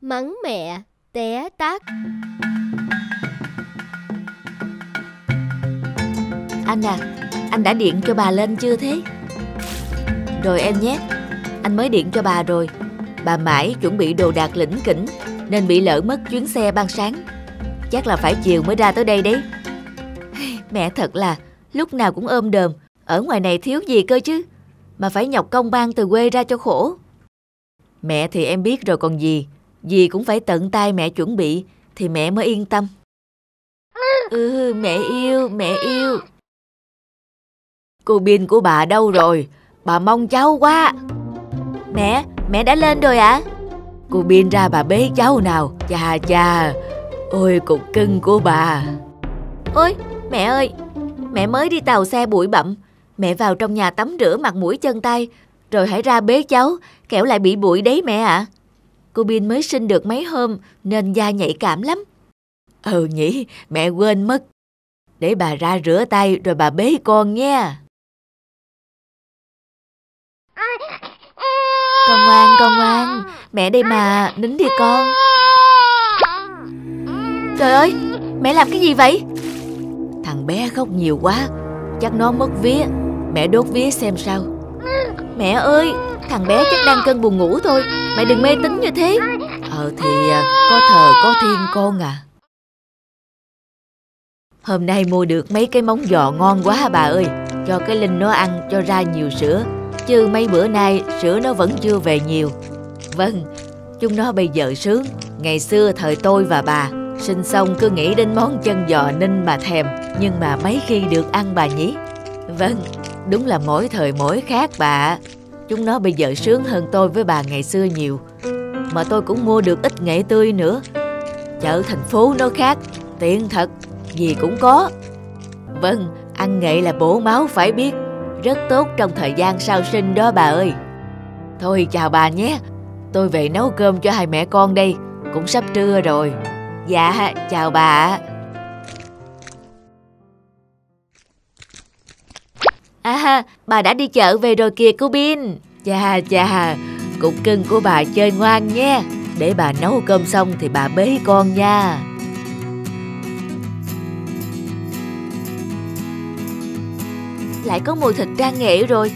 Mắng mẹ, té tát. Anh à, anh đã điện cho bà lên chưa thế? Rồi em nhé, anh mới điện cho bà rồi. Bà mãi chuẩn bị đồ đạc lỉnh kỉnh nên bị lỡ mất chuyến xe ban sáng. Chắc là phải chiều mới ra tới đây đấy. Mẹ thật là lúc nào cũng ôm đờm. Ở ngoài này thiếu gì cơ chứ, mà phải nhọc công mang từ quê ra cho khổ. Mẹ thì em biết rồi còn gì. Dì cũng phải tận tay mẹ chuẩn bị thì mẹ mới yên tâm. Mẹ yêu, mẹ yêu. Cô Bin của bà đâu rồi? Bà mong cháu quá. Mẹ đã lên rồi ạ? Cô Bin ra bà bế cháu nào. Chà chà, ôi cục cưng của bà. Ôi mẹ ơi, mẹ mới đi tàu xe bụi bặm. Mẹ vào trong nhà tắm rửa mặt mũi chân tay, rồi hãy ra bế cháu, kẻo lại bị bụi đấy mẹ ạ. Cô Bin mới sinh được mấy hôm nên da nhạy cảm lắm. Nhỉ, mẹ quên mất. Để bà ra rửa tay rồi bà bế con nha. Con ngoan, mẹ đây mà, nín đi con. Trời ơi, mẹ làm cái gì vậy? Thằng bé khóc nhiều quá, chắc nó mất vía. Mẹ đốt vía xem sao. Mẹ ơi, thằng bé chắc đang cơn buồn ngủ thôi. Mẹ đừng mê tín như thế. Thì có thờ có thiên con à. Hôm nay mua được mấy cái móng giò ngon quá bà ơi. Cho cái Linh nó ăn cho ra nhiều sữa, chứ mấy bữa nay sữa nó vẫn chưa về nhiều. Vâng, chúng nó bây giờ sướng. Ngày xưa thời tôi và bà sinh xong cứ nghĩ đến món chân giò ninh mà thèm, nhưng mà mấy khi được ăn bà nhỉ. Vâng, đúng là mỗi thời mỗi khác bà. Chúng nó bây giờ sướng hơn tôi với bà ngày xưa nhiều. Mà tôi cũng mua được ít nghệ tươi nữa. Chợ thành phố nó khác, tiện thật, gì cũng có. Vâng, ăn nghệ là bổ máu phải biết, rất tốt trong thời gian sau sinh đó bà ơi. Thôi chào bà nhé, tôi về nấu cơm cho hai mẹ con đây, cũng sắp trưa rồi. Dạ, chào bà. Bà đã đi chợ về rồi kìa cô Bin. Chà, cục cưng của bà chơi ngoan nhé. Để bà nấu cơm xong thì bà bế con nha. Lại có mùi thịt rang nghệ rồi.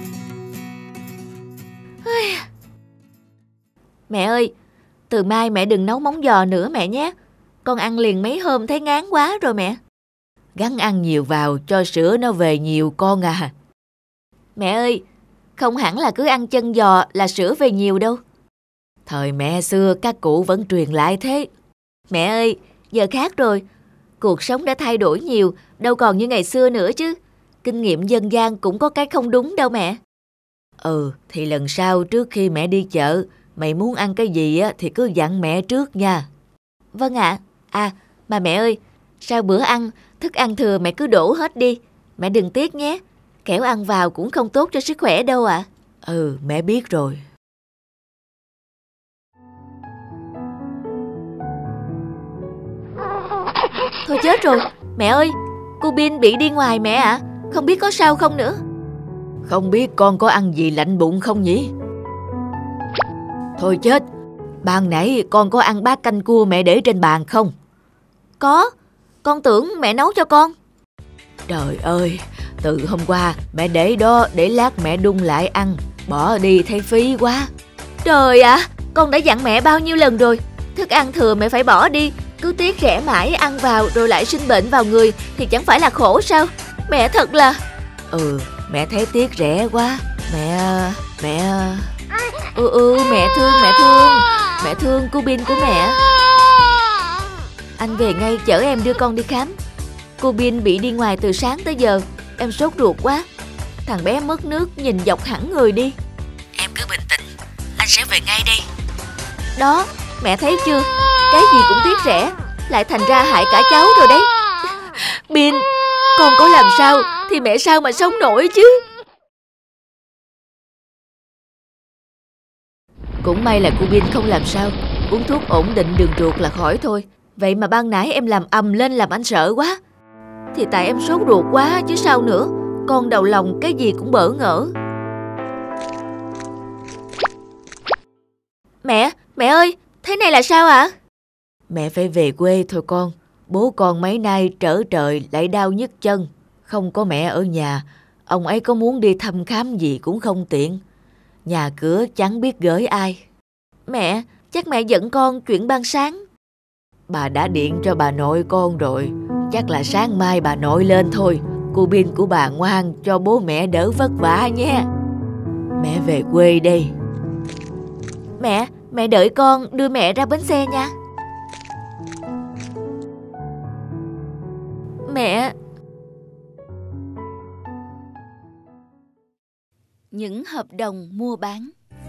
Mẹ ơi, từ mai mẹ đừng nấu móng giò nữa mẹ nhé. Con ăn liền mấy hôm thấy ngán quá rồi mẹ. Gắng ăn nhiều vào cho sữa nó về nhiều con à. Mẹ ơi, không hẳn là cứ ăn chân giò là sữa về nhiều đâu. Thời mẹ xưa các cụ vẫn truyền lại thế. Mẹ ơi, giờ khác rồi. Cuộc sống đã thay đổi nhiều, đâu còn như ngày xưa nữa chứ. Kinh nghiệm dân gian cũng có cái không đúng đâu mẹ. Thì lần sau trước khi mẹ đi chợ, mày muốn ăn cái gì á thì cứ dặn mẹ trước nha. Vâng ạ. Mà mẹ ơi, sau bữa ăn, thức ăn thừa mẹ cứ đổ hết đi. Mẹ đừng tiếc nhé. Kẻo ăn vào cũng không tốt cho sức khỏe đâu ạ. Mẹ biết rồi. Thôi chết rồi. Mẹ ơi, cô Bin bị đi ngoài mẹ ạ. Không biết có sao không nữa. Không biết con có ăn gì lạnh bụng không nhỉ? Thôi chết, ban nãy con có ăn bát canh cua mẹ để trên bàn không? Có, con tưởng mẹ nấu cho con. Trời ơi, từ hôm qua mẹ để đó để lát mẹ đun lại ăn. Bỏ đi thấy phí quá. Trời ạ, con đã dặn mẹ bao nhiêu lần rồi. Thức ăn thừa mẹ phải bỏ đi. Cứ tiếc rẻ mãi ăn vào rồi lại sinh bệnh vào người thì chẳng phải là khổ sao? Mẹ thật là... Mẹ thấy tiếc rẻ quá. Mẹ Mẹ thương cô Bin của mẹ. Anh về ngay chở em đưa con đi khám. Cô Bin bị đi ngoài từ sáng tới giờ. Em sốt ruột quá. Thằng bé mất nước nhìn dọc hẳn người đi. Em cứ bình tĩnh, anh sẽ về ngay đây. Đó, mẹ thấy chưa? Cái gì cũng tiếc rẻ, lại thành ra hại cả cháu rồi đấy. Bin, con có làm sao thì mẹ sao mà sống nổi chứ. Cũng may là cô Bin không làm sao. Uống thuốc ổn định đường ruột là khỏi thôi. Vậy mà ban nãy em làm ầm lên làm anh sợ quá. Thì tại em sốt ruột quá chứ sao nữa. Con đầu lòng cái gì cũng bỡ ngỡ. Mẹ ơi, thế này là sao ạ? Mẹ phải về quê thôi con. Bố con mấy nay trở trời lại đau nhức chân. Không có mẹ ở nhà, ông ấy có muốn đi thăm khám gì cũng không tiện. Nhà cửa chẳng biết gửi ai. Mẹ, chắc mẹ giận con chuyện ban sáng. Bà đã điện cho bà nội con rồi. Chắc là sáng mai bà nội lên thôi. Cô Bin của bà ngoan cho bố mẹ đỡ vất vả nhé. Mẹ về quê đây. Mẹ đợi con đưa mẹ ra bến xe nha. Mẹ. Những hợp đồng mua bán.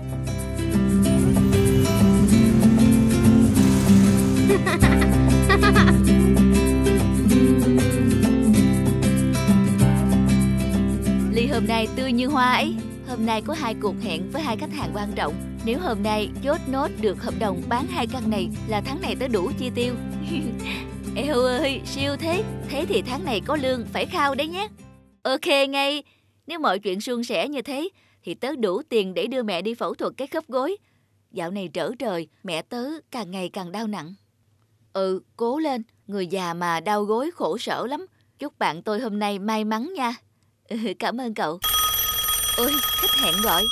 Ly hôm nay tươi như hoa ấy. Hôm nay có 2 cuộc hẹn với 2 khách hàng quan trọng. Nếu hôm nay chốt nốt được hợp đồng bán 2 căn này là tháng này tớ đủ chi tiêu. Eo ơi, siêu thế. Thế thì tháng này có lương phải khao đấy nhé. Ok ngay. Nếu mọi chuyện suôn sẻ như thế thì tớ đủ tiền để đưa mẹ đi phẫu thuật cái khớp gối. Dạo này trở trời, mẹ tớ càng ngày càng đau nặng. Cố lên. Người già mà đau gối khổ sở lắm. Chúc bạn tôi hôm nay may mắn nha. Cảm ơn cậu. Ôi, khách hẹn gọi.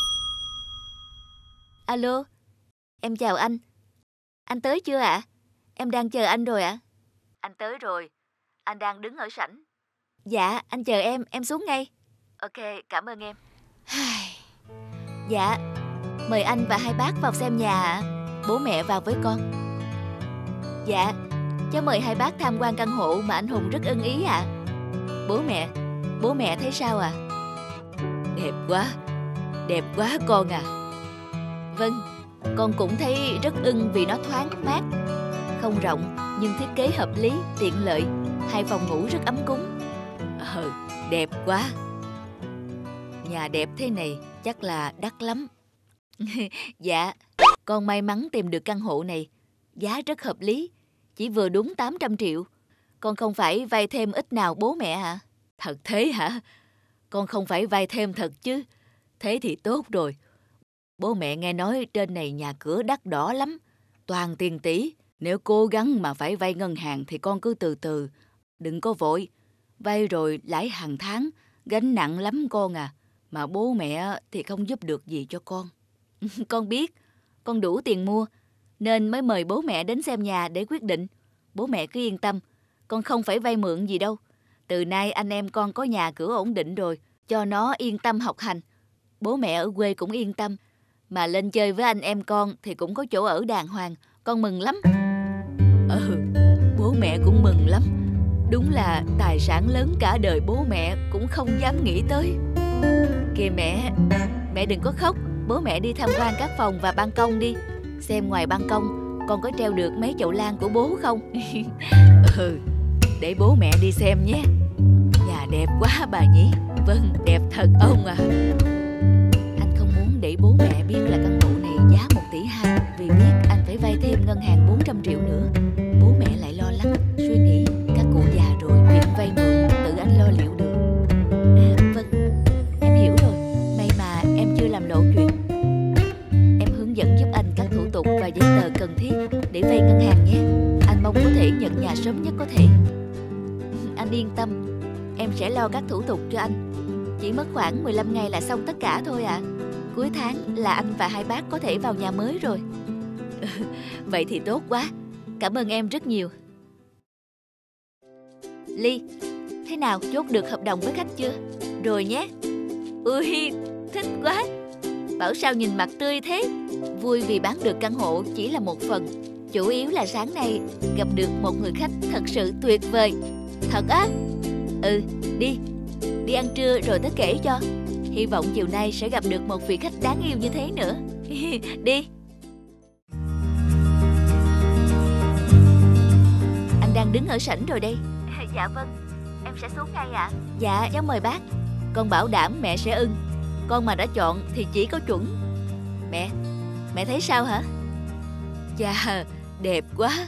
Alo, em chào anh. Anh tới chưa ạ? Em đang chờ anh rồi ạ. Anh tới rồi, anh đang đứng ở sảnh. Dạ, anh chờ em xuống ngay. Ok, cảm ơn em. Dạ, mời anh và 2 bác vào xem nhà ạ. Bố mẹ vào với con. Dạ, cháu mời 2 bác tham quan căn hộ mà anh Hùng rất ưng ý ạ. Bố mẹ thấy sao ạ? Đẹp quá con à. Vâng, con cũng thấy rất ưng vì nó thoáng mát, không rộng nhưng thiết kế hợp lý, tiện lợi, 2 phòng ngủ rất ấm cúng. Đẹp quá. Nhà đẹp thế này chắc là đắt lắm. Dạ, con may mắn tìm được căn hộ này, giá rất hợp lý, chỉ vừa đúng 800 triệu. Con không phải vay thêm ít nào bố mẹ hả? Thật thế hả? Con không phải vay thêm thật chứ? Thế thì tốt rồi. Bố mẹ nghe nói trên này nhà cửa đắt đỏ lắm, toàn tiền tỷ. Nếu cố gắng mà phải vay ngân hàng thì con cứ từ từ, đừng có vội. Vay rồi lãi hàng tháng, gánh nặng lắm con à. Mà bố mẹ thì không giúp được gì cho con. Con biết, con đủ tiền mua, nên mới mời bố mẹ đến xem nhà để quyết định. Bố mẹ cứ yên tâm, con không phải vay mượn gì đâu. Từ nay anh em con có nhà cửa ổn định rồi, cho nó yên tâm học hành. Bố mẹ ở quê cũng yên tâm, mà lên chơi với anh em con thì cũng có chỗ ở đàng hoàng. Con mừng lắm. Bố mẹ cũng mừng lắm. Đúng là tài sản lớn cả đời bố mẹ cũng không dám nghĩ tới. Kìa mẹ đừng có khóc. Bố mẹ đi tham quan các phòng và ban công đi. Xem ngoài ban công con có treo được mấy chậu lan của bố không? Để bố mẹ đi xem nhé. Nhà đẹp quá bà nhỉ? Vâng, đẹp thật ông à. Anh không muốn để bố mẹ biết là căn hộ này giá 1,2 tỷ, vì biết anh phải vay thêm ngân hàng 400 triệu nữa. Bố mẹ lại lo lắng, suy nghĩ các cụ già rồi, việc vay mượn tự anh lo liệu được. Vâng, em hiểu rồi. May mà em chưa làm lộ chuyện. Em hướng dẫn giúp anh các thủ tục và giấy tờ cần thiết để vay ngân hàng nhé. Anh mong có thể nhận nhà sớm nhất có thể. Anh yên tâm, em sẽ lo các thủ tục cho anh. Chỉ mất khoảng 15 ngày là xong tất cả thôi ạ. Cuối tháng là anh và 2 bác có thể vào nhà mới rồi. Vậy thì tốt quá. Cảm ơn em rất nhiều. Ly, thế nào, chốt được hợp đồng với khách chưa? Rồi nhé. Ui, thích quá. Bảo sao nhìn mặt tươi thế. Vui vì bán được căn hộ chỉ là một phần. Chủ yếu là sáng nay gặp được một người khách thật sự tuyệt vời. Thật á? Đi ăn trưa rồi tớ kể cho. Hy vọng chiều nay sẽ gặp được một vị khách đáng yêu như thế nữa. Đi. Anh đang đứng ở sảnh rồi đây. Dạ vâng, em sẽ xuống ngay ạ. Dạ, cháu mời bác. Con bảo đảm mẹ sẽ ưng. Con mà đã chọn thì chỉ có chuẩn. Mẹ thấy sao hả? Chà, đẹp quá.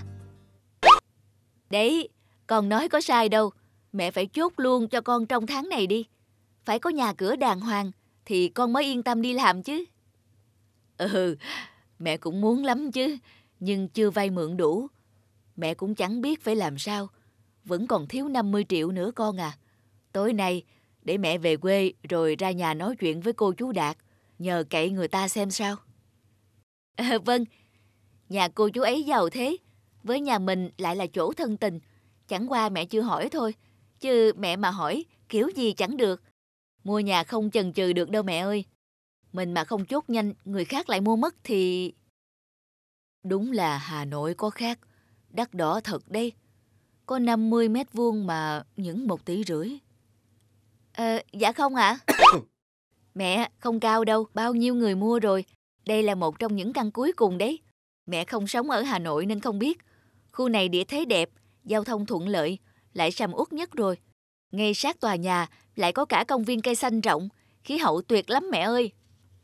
Đấy, con nói có sai đâu. Mẹ phải chốt luôn cho con trong tháng này đi. Phải có nhà cửa đàng hoàng thì con mới yên tâm đi làm chứ. Mẹ cũng muốn lắm chứ. nhưng chưa vay mượn đủ. Mẹ cũng chẳng biết phải làm sao. Vẫn còn thiếu 50 triệu nữa con à. Tối nay để mẹ về quê rồi ra nhà nói chuyện với cô chú Đạt, nhờ cậy người ta xem sao. Vâng, nhà cô chú ấy giàu thế, với nhà mình lại là chỗ thân tình. Chẳng qua mẹ chưa hỏi thôi, chứ mẹ mà hỏi kiểu gì chẳng được. Mua nhà không chần chừ được đâu mẹ ơi. Mình mà không chốt nhanh, người khác lại mua mất thì... Đúng là Hà Nội có khác, đắt đỏ thật đấy. Có 50 mét vuông mà những 1,5 tỷ. Dạ không ạ. Mẹ, không cao đâu, bao nhiêu người mua rồi. Đây là một trong những căn cuối cùng đấy. Mẹ không sống ở Hà Nội nên không biết. Khu này địa thế đẹp, giao thông thuận lợi, lại sầm uất nhất rồi. Ngay sát tòa nhà lại có cả công viên cây xanh rộng, khí hậu tuyệt lắm mẹ ơi.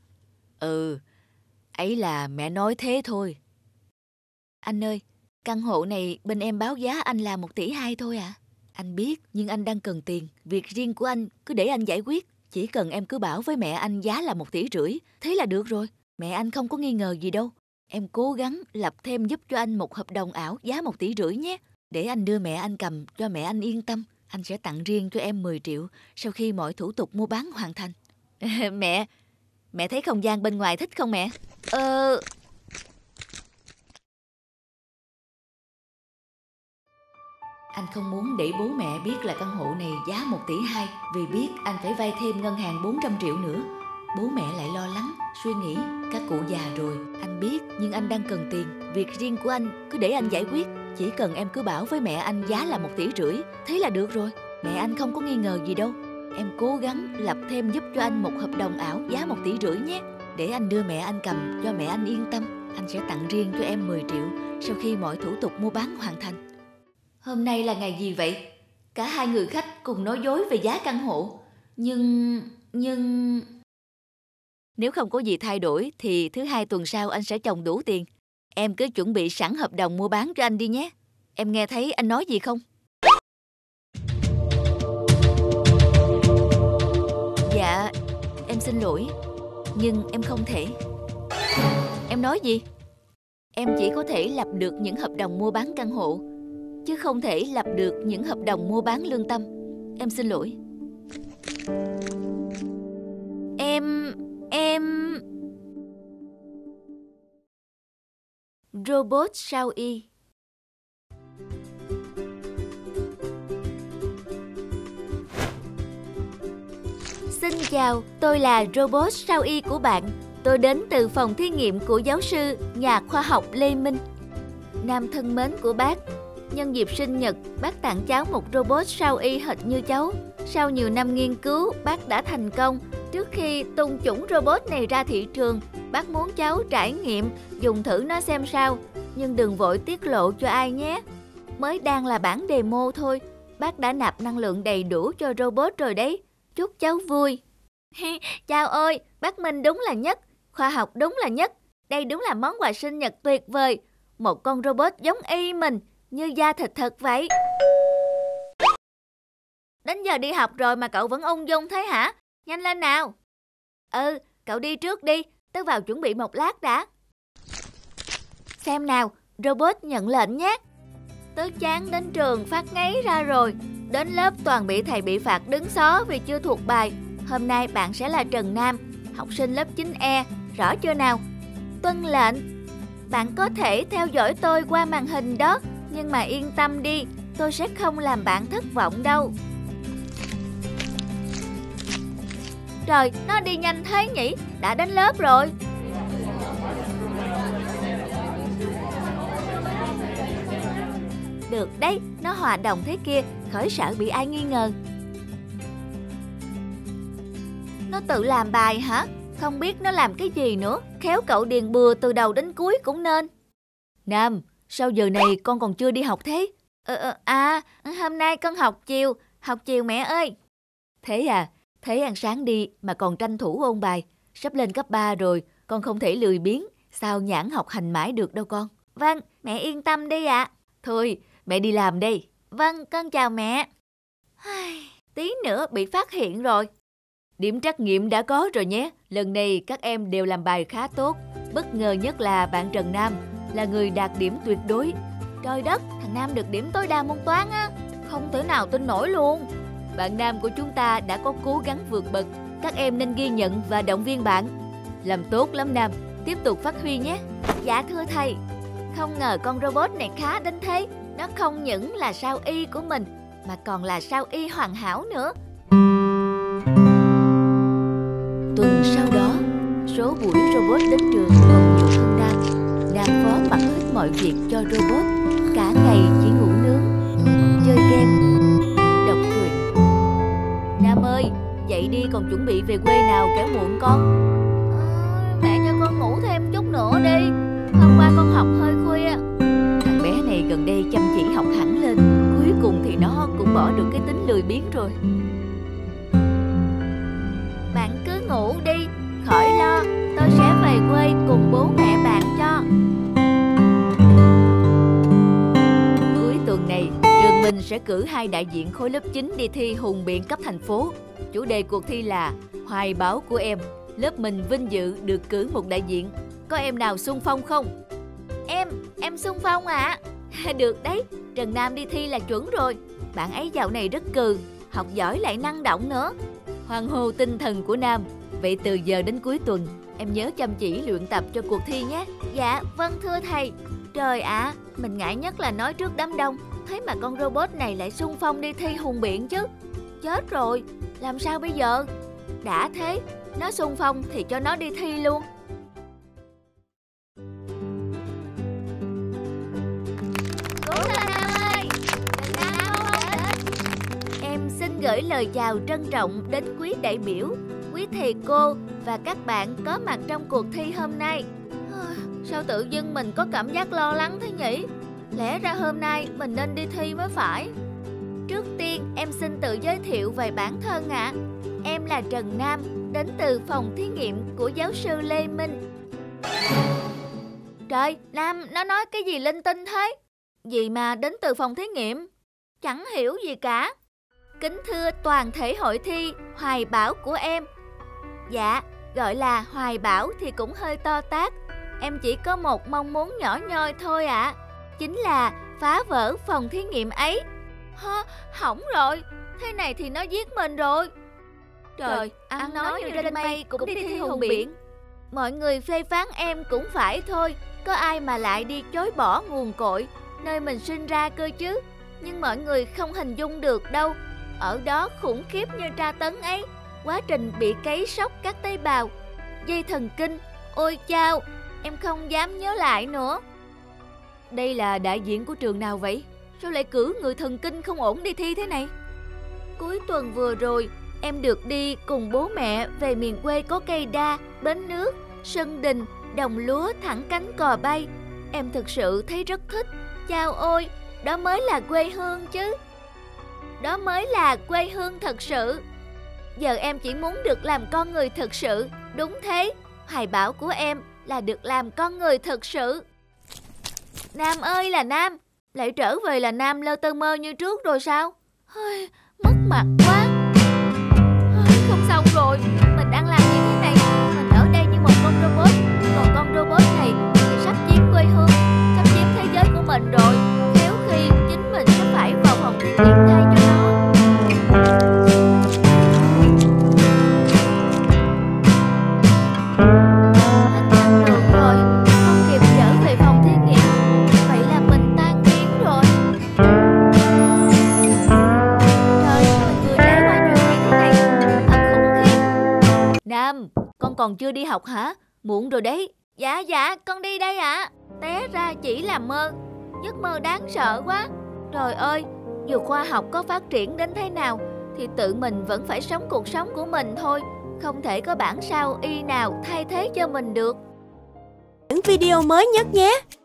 Ấy là mẹ nói thế thôi. Anh ơi, căn hộ này bên em báo giá anh là 1,2 tỷ thôi à? Anh biết, nhưng anh đang cần tiền. Việc riêng của anh cứ để anh giải quyết. Chỉ cần em cứ bảo với mẹ anh giá là 1,5 tỷ, thế là được rồi. Mẹ anh không có nghi ngờ gì đâu. Em cố gắng lập thêm giúp cho anh một hợp đồng ảo giá 1,5 tỷ nhé. Để anh đưa mẹ anh cầm cho mẹ anh yên tâm. Anh sẽ tặng riêng cho em 10 triệu sau khi mọi thủ tục mua bán hoàn thành. Mẹ thấy không gian bên ngoài thích không mẹ? Anh không muốn để bố mẹ biết là căn hộ này giá 1,2 tỷ, vì biết anh phải vay thêm ngân hàng 400 triệu nữa. Bố mẹ lại lo lắng, suy nghĩ, các cụ già rồi. Anh biết, nhưng anh đang cần tiền. Việc riêng của anh cứ để anh giải quyết. Chỉ cần em cứ bảo với mẹ anh giá là 1,5 tỷ, thế là được rồi. Mẹ anh không có nghi ngờ gì đâu. Em cố gắng lập thêm giúp cho anh một hợp đồng ảo giá 1,5 tỷ nhé. Để anh đưa mẹ anh cầm cho mẹ anh yên tâm. Anh sẽ tặng riêng cho em 10 triệu sau khi mọi thủ tục mua bán hoàn thành. Hôm nay là ngày gì vậy? Cả hai người khách cùng nói dối về giá căn hộ. Nhưng... Nếu không có gì thay đổi thì thứ Hai tuần sau anh sẽ chồng đủ tiền. Em cứ chuẩn bị sẵn hợp đồng mua bán cho anh đi nhé. Em nghe thấy anh nói gì không? Dạ, em xin lỗi. Nhưng em không thể. Em nói gì? Em chỉ có thể lập được những hợp đồng mua bán căn hộ, chứ không thể lập được những hợp đồng mua bán lương tâm. Em xin lỗi. Em... Robot sao y. Xin chào, tôi là robot sao y của bạn. Tôi đến từ phòng thí nghiệm của giáo sư, nhà khoa học Lê Minh. Nam thân mến của bác, nhân dịp sinh nhật, bác tặng cháu một robot sao y hệt như cháu. Sau nhiều năm nghiên cứu, bác đã thành công. Trước khi tung chủng robot này ra thị trường, bác muốn cháu trải nghiệm, dùng thử nó xem sao. Nhưng đừng vội tiết lộ cho ai nhé. Mới đang là bản demo thôi, bác đã nạp năng lượng đầy đủ cho robot rồi đấy. Chúc cháu vui. Chào ơi, bác Minh đúng là nhất, khoa học đúng là nhất. Đây đúng là món quà sinh nhật tuyệt vời. Một con robot giống y mình, như da thịt thật vậy. Đến giờ đi học rồi mà cậu vẫn ung dung thế hả? Nhanh lên nào. Cậu đi trước đi, tớ vào chuẩn bị một lát đã. Xem nào, robot nhận lệnh nhé. Tớ chán đến trường phát ngấy ra rồi. Đến lớp toàn bị thầy bị phạt đứng xó vì chưa thuộc bài. Hôm nay bạn sẽ là Trần Nam, học sinh lớp 9E, rõ chưa nào? Tuân lệnh. Bạn có thể theo dõi tôi qua màn hình đó, nhưng mà yên tâm đi, tôi sẽ không làm bạn thất vọng đâu. Trời, nó đi nhanh thế nhỉ? Đã đến lớp rồi. Được đấy, nó hòa đồng thế kia, khỏi sợ bị ai nghi ngờ. Nó tự làm bài hả? Không biết nó làm cái gì nữa. Khéo cậu điền bừa từ đầu đến cuối cũng nên. Nam, sao giờ này con còn chưa đi học thế? Hôm nay con học chiều mẹ ơi. Thế à, thế ăn sáng đi mà còn tranh thủ ôn bài. Sắp lên cấp 3 rồi, con không thể lười biếng. Sao nhãn học hành mãi được đâu con. Vâng, mẹ yên tâm đi ạ. Thôi, mẹ đi làm đây. Vâng, con chào mẹ. Tí nữa bị phát hiện rồi. Điểm trắc nghiệm đã có rồi nhé. Lần này các em đều làm bài khá tốt. Bất ngờ nhất là bạn Trần Nam. là người đạt điểm tuyệt đối. Trời đất, thằng Nam được điểm tối đa môn toán á. Không thể nào tin nổi luôn. Bạn Nam của chúng ta đã có cố gắng vượt bậc. Các em nên ghi nhận và động viên bạn. Làm tốt lắm Nam, tiếp tục phát huy nhé. Dạ thưa thầy. Không ngờ con robot này khá đến thế. Nó không những là sao y của mình, mà còn là sao y hoàn hảo nữa. Tuần sau đó, số buổi robot đến trường còn nhiều hơn Nam. Nam phó mặc hết mọi việc cho robot. Cả ngày chỉ ngủ nướng, chơi game, đọc truyện. Nam ơi, dậy đi, còn chuẩn bị về quê nào kéo muộn con. Mẹ cho con ngủ thêm chút nữa đi. Hôm qua con học hơi khuya. Thằng bé này gần đây chăm chỉ học hẳn lên. Cuối cùng thì nó cũng bỏ được cái tính lười biếng rồi. Bạn cứ ngủ đi, khỏi lo. Tôi sẽ về quê cùng bố mẹ bạn cho. Cuối tuần này, trường mình sẽ cử 2 đại diện khối lớp 9 đi thi hùng biện cấp thành phố. Chủ đề cuộc thi là Hoài bão của em. Lớp mình vinh dự được cử một đại diện. Có em nào xung phong không? Em xung phong ạ. Được đấy, Trần Nam đi thi là chuẩn rồi. Bạn ấy dạo này rất cừ, học giỏi lại năng động nữa. Hoan hô tinh thần của Nam. Vậy từ giờ đến cuối tuần, em nhớ chăm chỉ luyện tập cho cuộc thi nhé. Dạ, vâng thưa thầy. Trời ạ, mình ngại nhất là nói trước đám đông. Thế mà con robot này lại xung phong đi thi hùng biện chứ. Chết rồi, làm sao bây giờ? Đã thế, nó xung phong thì cho nó đi thi luôn. Cố lên Nam ơi, Trần Nam không đến. Em xin gửi lời chào trân trọng đến quý đại biểu, quý thầy cô và các bạn có mặt trong cuộc thi hôm nay. Sao tự dưng mình có cảm giác lo lắng thế nhỉ? Lẽ ra hôm nay mình nên đi thi mới phải. Trước tiên em xin tự giới thiệu về bản thân ạ. Em là Trần Nam, đến từ phòng thí nghiệm của giáo sư Lê Minh. Trời, Nam nó nói cái gì linh tinh thế? Gì mà đến từ phòng thí nghiệm? Chẳng hiểu gì cả. Kính thưa toàn thể hội thi Hoài bão của em. Dạ, gọi là hoài bão thì cũng hơi to tát. Em chỉ có một mong muốn nhỏ nhoi thôi ạ. Chính là phá vỡ phòng thí nghiệm ấy. Hỏng rồi, thế này thì nó giết mình rồi. Trời, ăn nói như trên mây cũng đi thi hùng biện. Mọi người phê phán em cũng phải thôi. Có ai mà lại đi chối bỏ nguồn cội nơi mình sinh ra cơ chứ. Nhưng mọi người không hình dung được đâu. Ở đó khủng khiếp như tra tấn ấy. Quá trình bị cấy sốc các tế bào, dây thần kinh. Ôi chao, em không dám nhớ lại nữa. Đây là đại diện của trường nào vậy? Sao lại cử người thần kinh không ổn đi thi thế này? Cuối tuần vừa rồi, em được đi cùng bố mẹ về miền quê có cây đa, bến nước, sân đình, đồng lúa thẳng cánh cò bay. Em thực sự thấy rất thích. Chao ôi, đó mới là quê hương chứ. Đó mới là quê hương thật sự. Giờ em chỉ muốn được làm con người thực sự. Đúng thế, hoài bão của em là được làm con người thực sự. Nam ơi là Nam, lại trở về là Nam lơ tơ mơ như trước rồi sao? Mất mặt quá. Không xong rồi, mình đang làm như thế này. Mình ở đây như một con robot, còn con robot này thì sắp chiếm quê hương, sắp chiếm thế giới của mình rồi. Khéo khi chính mình sẽ phải vào phòng thí nghiệm thay cho nó. Hết năng lượng rồi, không kịp trở về phòng thí nghiệm. Vậy là mình tan biến rồi. Trời, mình vừa trải qua chuyện gì thế này? Thật khủng khiếp. Nam, con còn chưa đi học hả? Muộn rồi đấy. Dạ, con đi đây ạ. Té ra chỉ là mơ. Giấc mơ đáng sợ quá. Trời ơi, dù khoa học có phát triển đến thế nào thì tự mình vẫn phải sống cuộc sống của mình thôi. Không thể có bản sao y nào thay thế cho mình được. Những video mới nhất nhé.